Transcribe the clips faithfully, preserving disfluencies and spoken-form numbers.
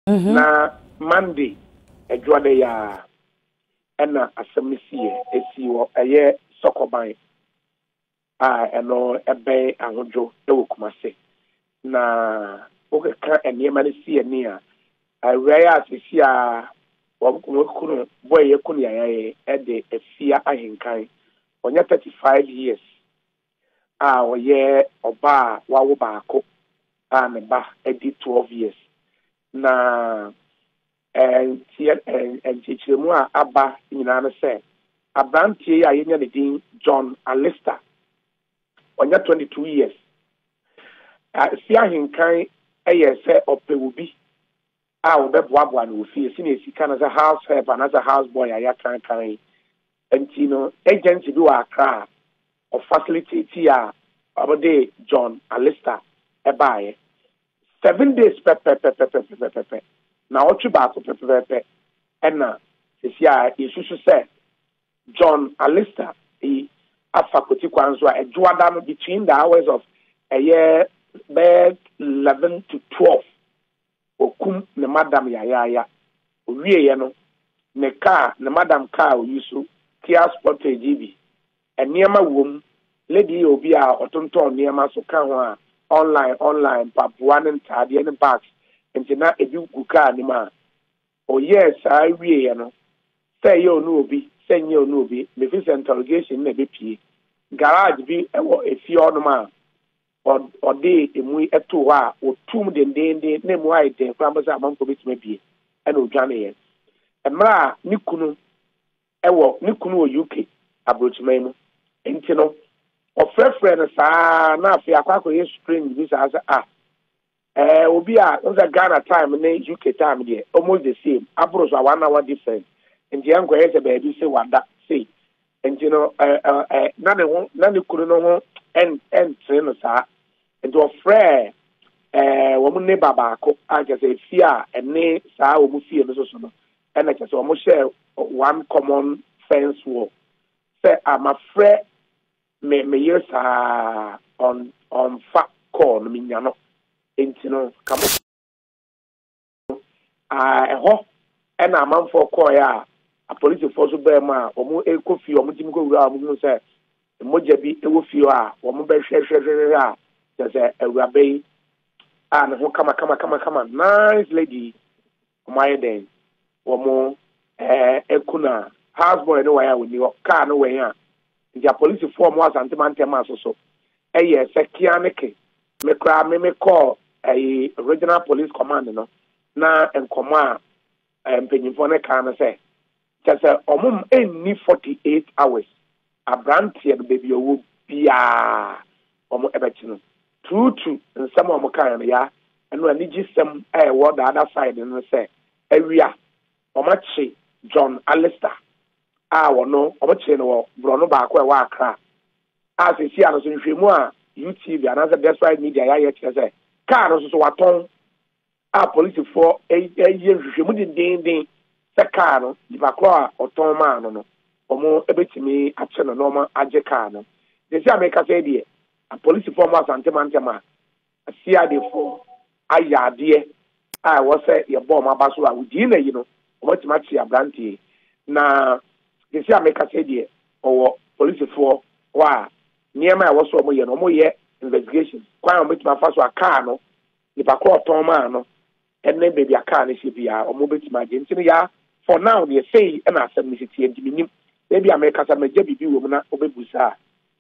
na Monday edwade ya ena asemisiye esi wo eye sokoban a eno ebe ahojo ewo kumase na oke ka enema ne sie ni a awaya asisi a wokunu boy yekunu ya ye ede efia ahenkan onya thirty-five years a oye oba wawo baako a ne ba edi twelve years na and and chichiremu a aba nyina no se abrantie ya yenya ne din John Alista onya twenty-two years a sia hinkan eye se opewobi a obeboaboa no ofie si na esika na house help and as a houseboy ya kan kan entino agency bi wa Accra of facility a abode John Alista ebaye seven days pepe pepe pepe pepe na otu baako pepe pepe ena esia isusu se John Alista e afakoti kwanzo a edwada no between the hours of a year bed eleven to twelve okum ne madam ya ya ya owie ye no ne car ne madam car oyusu Kia Sportage G B eniema wom lady obi a otonton niema so ka ho a online online papuan ntade ne bags entina ebi guka ni ma o yes I wie ye no say you no obi say you no obi me fi interrogation na be pie garage bi ewo efi onuma o de emu eto a otum de ndende na mu ai de kwa mbasa amanko bitime bie na odwane ye emra ni kunu ewo ni kunu o U K abrochimai mu entino o frefre na sa na afi akwako ye spring bi sa ah eh obi a oza Ghana time na U K time there almost the same abro so one hour difference nti yanko ye se baby say wada say entino eh eh na ne ho na ne kunu no ho en en no sa nti o frɛ eh wo mu ne babaako a kese fia ene saa wo mu fie no so so no ena kese wo mu share one common fence wall say am afraid me me years uh, on on fa call no minya no enti no kamo ah eho ena amanfo call ya a police force be ma omo ekofi omo timi ko wura omo say moja bi ewo fio a omo be hwehwehwe a say ewurabe a no kama kama kama kama nice lady my den omo eh ekuna houseboy no waya woni car no waya the police form was Asante man so so eh yes sekianeke me kra me me call a regional police command no na enkomo a empenyimfo ne kan no say just omum enni forty-eight hours abrantie no baby owo bia omo ebechi no true true nsam omo kan no ya eno ani gisem eh wo the other side no say area omachi John Alista ah wono omoche no bro baako e wa Accra as e si ano so nhwemu a U T V and as that's why media ya ye say car no so waton a police for e ye nhwemu din din din se car no di baako a oton ma no no omo ebetimi a che no normal age car no they say America say there a police for mo Asante man tema si ade for ayade a wo say ye bom abaso a wudi na yi no omotima chi abrantie na they say America say there or police for wa niema e wo so mo ye no mo ye investigation kwa omotima fa so a car no ni ba ko ton ma no enne baby a car ni bia omo betima je ntino ya for now they say e na asem ni sitie ndiminim baby America say meje bibi wo mu na obebusa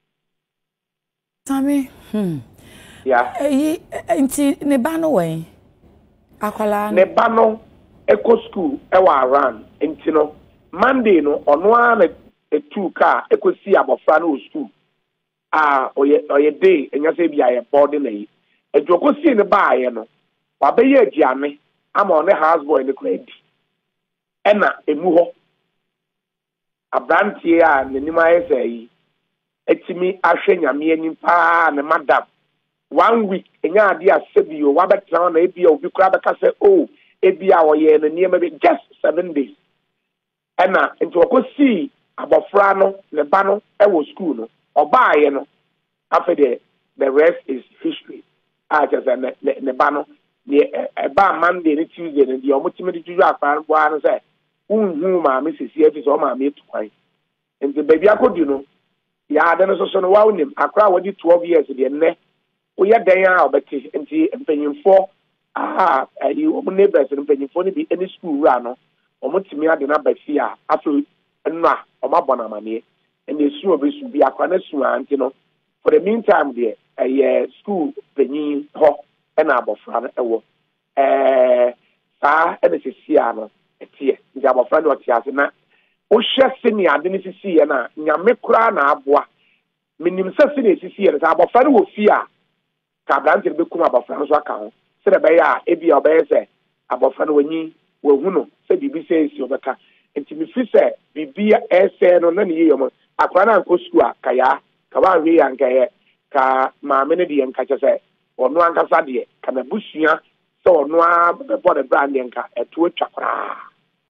Tami hmm yeah eh nti ne ba no wen akwala ne ba no eco school e wa around nti no Monday no ono a na etu car ekosi abofra no school ah oye oye day enya se bia ye board na yi edwokosi ne ba aye no wa be ye agiame ama one houseboy ne kwadi ena emu ho abrantie a nanim aye sei etimi ahwe nyame anim pa ne madam one week enya ade asebio wa betra na ebia obi kura beka se oh ebia oye no niam be just seven days ena nti okosi abofra no ne ba no e wo school no oba aye no after the the rest is history. I just ne ne ba no the about Monday and Tuesday and the ultimate to your fan one say, whom my Missus Yetis or my mate to and the baby I could, you know. Yeah, then also no wow him. I cry with you twelve years again. We are there, but and paying for ah, you neighbors and paying for any school run or much me I did not by fear after and ma or my bonner money and the sure should be a connection, you know. For the meantime, there a school penny hawk and above friend eh ah and it's a siano a tear the above friend what he has na o share senior didn't see na nyame kura na aboa minim se senior see na above friend wo fear ka brand be kuma above friend so aka ho se de be ya e bia obey se above friend wonyi wo hu no se bibi se esi obeka enti mi fi se bibia ese no na ne yeyom akwa na nko school akaya ka wa we yankaye ka ma me ne de yanka che ono ankasa de ka na busua so ono a be for the brand yanka eto atwa kra